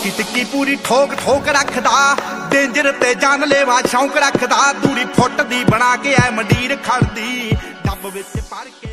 बाकी टिक्की पूरी ठोक ठोक रखदा, डेंजर ते जानलेवा शौक रखदा। दूरी फुट दी बना के ऐ मंडीर खड़दी, डब विच भर के